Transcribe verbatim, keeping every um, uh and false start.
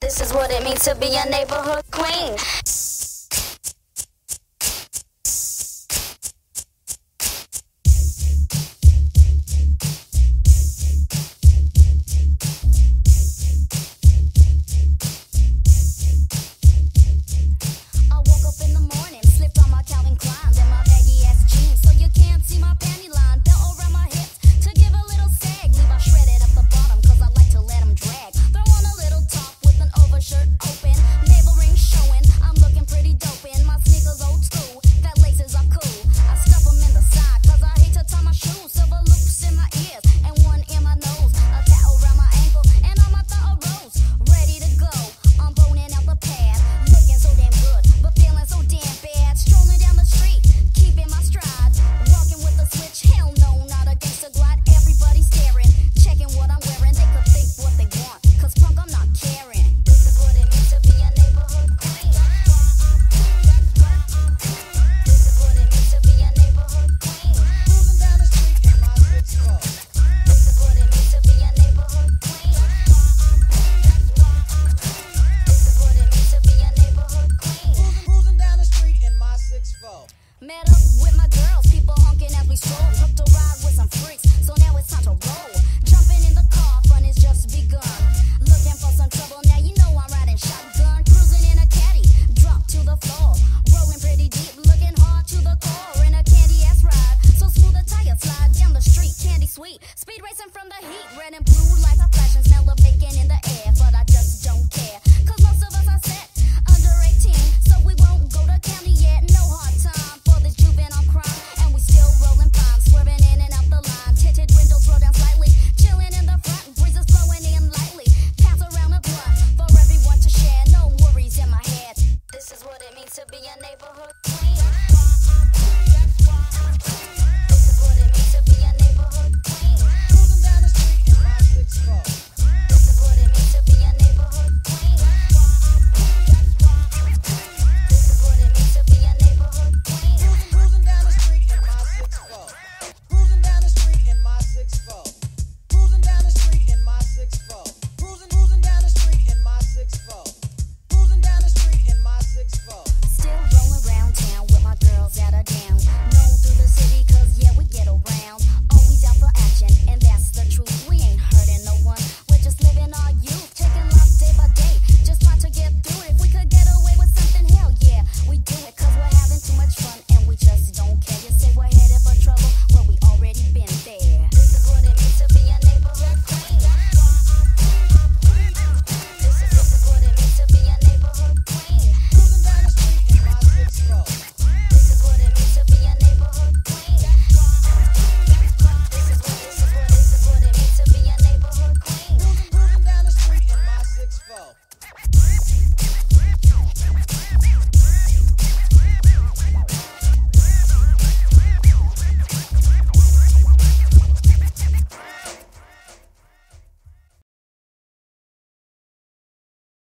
This is what it means to be a neighborhood queen. Met up with my girls, people honking as we stroll. Hooked a ride with some freaks, so now it's time to roll. Jumping in the car, fun has just begun. Looking for some trouble, now you know I'm riding shotgun. Cruising in a caddy, drop to the floor. Rolling pretty deep, looking hard to the core. In a candy-ass ride, so smooth the tire slide down the street, candy sweet. Speed racing from the heat, red and blue lights are flashing. Smell of bacon in the air, but I just don't care. Cause most of us are set under eighteen, so we won't go to county yet. No hard time. To be a neighborhood queen. This is what it means to be a neighborhood queen. Cruising down the street in my six four. This is what it means to be a neighborhood queen. This is what it means to be a neighborhood queen. Cruising down the street in my six four. Cruising down the street in my six four. Cruising down the street in my six four. Cruising, cruising down the street in my six four. Cruising down the street in my six four. Still rolling around town with my girls that are down. Known through the city cause yeah, we get around. Always out for action, and that's the truth. We ain't hurting no one, we're just living our youth. Taking life day by day, just trying to get through it. If we could get away with something, hell yeah, we do it. Cause we're having too much fun and we just don't care. You say we're headed for trouble, well we already been there. This is what it means to be a neighborhood queen. This is, this is what it means to be a neighborhood queen. Cruising down the street in my six four. This is what it means to be a neighborhood queen. This is what, this is what, this is what it means to be a neighborhood queen. Cruising down the street in my six four.